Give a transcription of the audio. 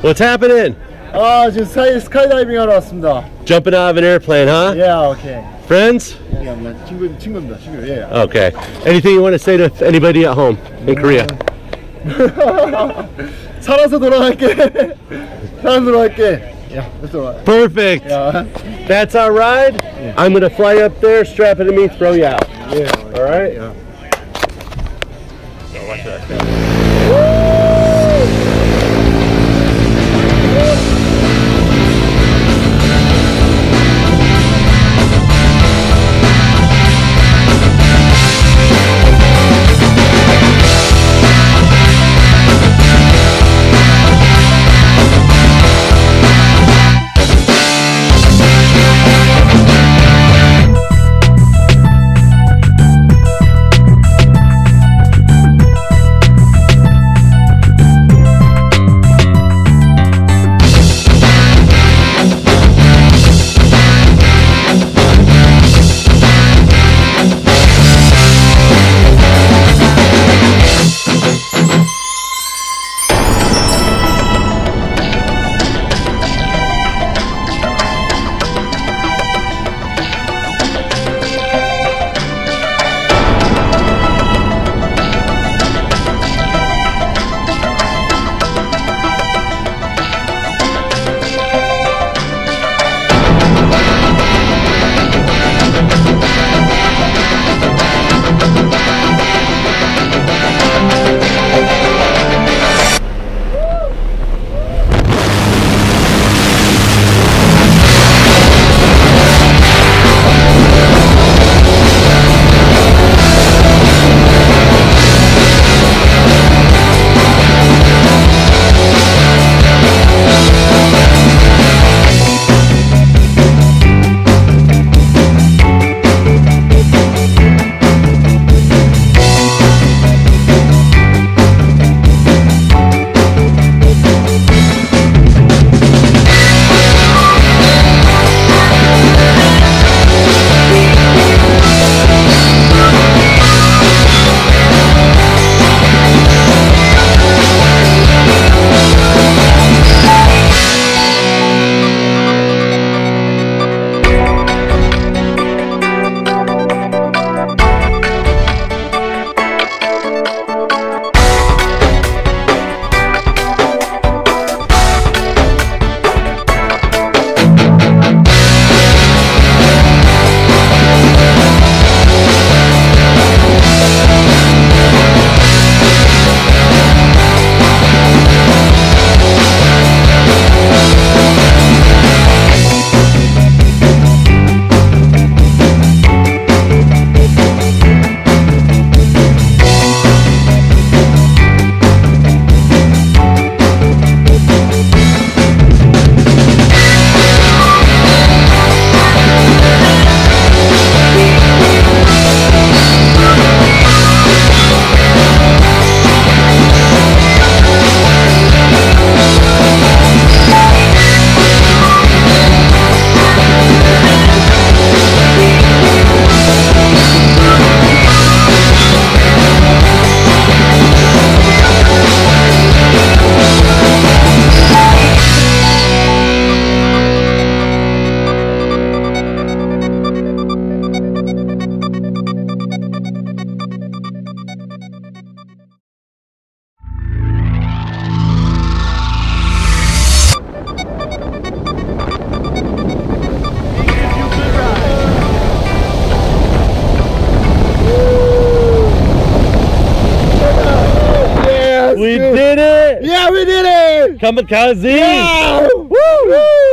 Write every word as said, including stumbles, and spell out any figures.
What's happening? 아, 지금 스카이, 스카이다이빙 하러 왔습니다. Jumping out of an airplane, huh? Yeah, okay. Friends? Yeah, 친구, 친구입니다, 친구. Yeah. Okay. Anything you want to say to anybody at home in Korea? 살아서 돌아갈게. 살아서 돌아갈게. Yeah, let's do it. Perfect. Yeah. That's our ride. Yeah. I'm going to fly up there, strap it to me, throw you out. Yeah. All right? Yeah. Oh, watch that. We did it! Yeah, we did it! Kamikaze! Yeah! Woo! Woo!